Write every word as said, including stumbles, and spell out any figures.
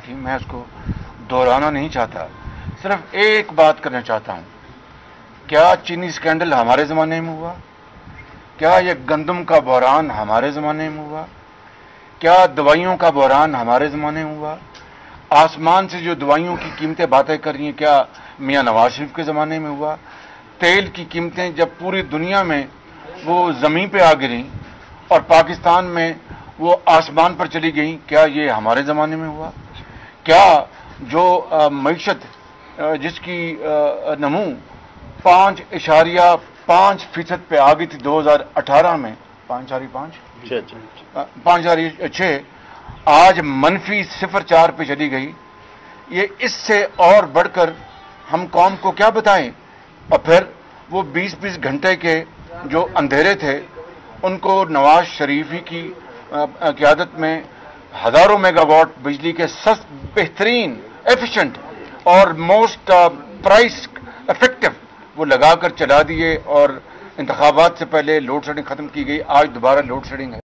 تھی، میں اس کو دہرانا نہیں چاہتا، صرف ایک بات کرنا چاہتا ہوں. کیا چینی سکینڈل ہمارے زمانے میں ہوا؟ کیا یہ گندم کا بحران ہمارے زمانے میں ہوا؟ کیا دوائیوں کا بحران ہمارے زمانے میں ہوا؟ آسمان سے جو دوائیوں کی قیمتیں باتیں کر رہی ہیں، کیا میاں نواز شریف کے زمانے میں ہوا؟ تیل کی قیمتیں جب پوری دنیا میں وہ زمین پہ آ گریں اور پاکستان میں وہ آسمان پر چلی گئیں، کیا یہ ہمارے زمانے میں ہوا؟ کیا جو معیشت جس کی نمو پانچ اشاریہ پانچ فیصد پہ آ گئی تھی دو ہزار اٹھارہ میں، پانچ اشاریہ پانچ پانچ اشاریہ چھ، آج منفی صفر چار پہ چلی گئی. یہ اس سے اور بڑھ کر ہم قوم کو کیا بتائیں؟ اور پھر وہ بیس بیس گھنٹے کے جو اندھیرے تھے ان کو نواز شریف ہی کی قیادت میں ہزاروں میگا واٹ بجلی کے سست بہترین ایفیشنٹ اور موسٹ پرائس افیکٹو وہ لگا کر چلا دیے، اور انتخابات سے پہلے لوڈ شیڈنگ ختم کی گئی. آج دوبارہ لوڈ شیڈنگ ہے.